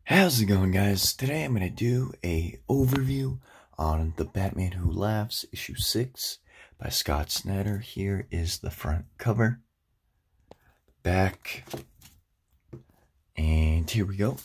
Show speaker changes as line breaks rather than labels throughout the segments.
How's it going, guys? Today I'm going to do a overview on The Batman Who Laughs, issue 6 by Scott Snyder. Here is the front cover, back, and here we go.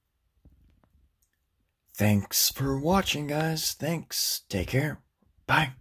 Thanks for watching, guys. Thanks. Take care. Bye.